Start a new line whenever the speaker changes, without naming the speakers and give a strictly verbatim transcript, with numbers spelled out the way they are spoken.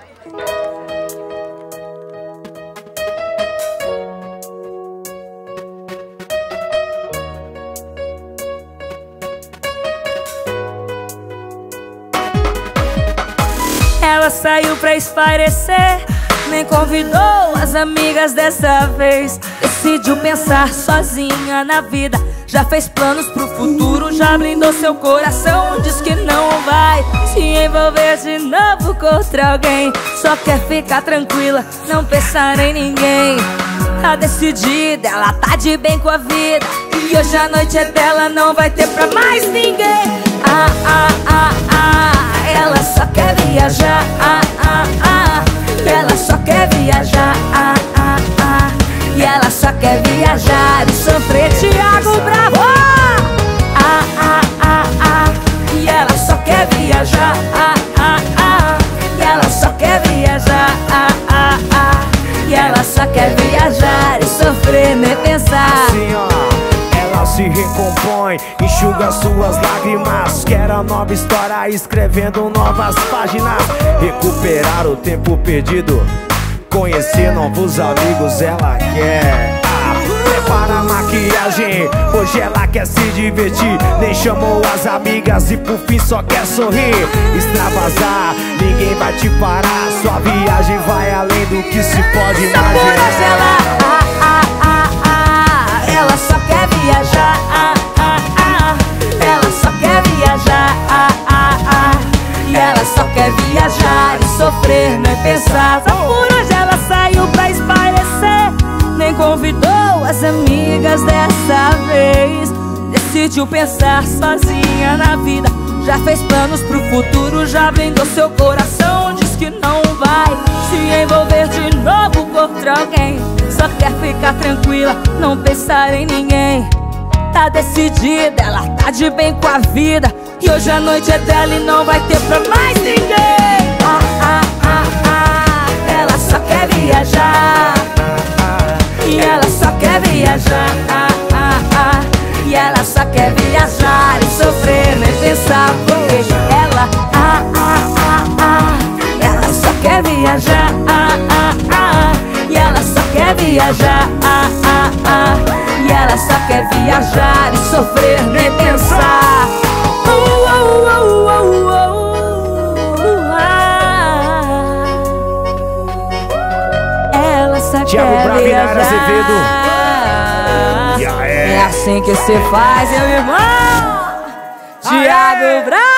Ela saiu pra espairecer, nem convidou as amigas dessa vez. Decidiu pensar sozinha na vida, já fez planos pro futuro, já blindou seu coração. Diz que não vai se envolver de novo contra alguém. Só quer ficar tranquila, não pensar em ninguém. Tá decidida, ela tá de bem com a vida, e hoje a noite é dela, não vai ter pra mais ninguém. Ah, ah, ah, ah, ela só quer viajar. Ah, ah, ah, ela só quer viajar. Ah, ah, ah, e ela só quer viajar e sofrer. Thiago Brava. Ah, ah, ah, ah, e ela só quer viajar. Ah, ah, ah, e ela só quer viajar. Ah, ah, ah, e ela só quer viajar e sofrer, nem pensar.
Assim, ó, ela se recompõe, enxuga suas lágrimas, quer a nova história, escrevendo novas páginas. Recuperar o tempo perdido, conhecer novos amigos, ela quer. Ah, prepara a maquiagem, hoje ela quer se divertir. Nem chamou as amigas e por fim só quer sorrir. Extravasar, ninguém vai te parar, sua viagem vai além do que se pode imaginar.
Ela, ah, ah, ah, ah, ela só quer viajar. Ah, ah, ah, ela só quer viajar. Ah, ah, ah, e ela só quer viajar e sofrer, nem pensar. Só por hoje ela saiu pra espairecer, nem convidou as amigas dessa vez. Decidiu pensar sozinha na vida, já fez planos pro futuro, já blindou seu coração. Diz que não vai se envolver de novo contra alguém. Só quer ficar tranquila, não pensar em ninguém. Tá decidida, ela tá de bem com a vida, e hoje a noite é dela e não vai ter pra mais ninguém. Ah, ah, ah, ah, ela só quer viajar. E ela só quer viajar. Ah, ah, ah, e ela só quer viajar e sofrer, nem pensar. Porque ela, ah, ah, ah, ah, ela só quer viajar. Ah, ah, ah, e ela só quer viajar. Ah, ah, ah, e ela só quer viajar e sofrer, nem pensar. Uh, uh, uh, uh, uh, uh, ah. Ela só
Thiago
quer
Brava e
viajar.
Naiara Azevedo. E aí?
É assim que se faz, meu irmão. Thiago Brava.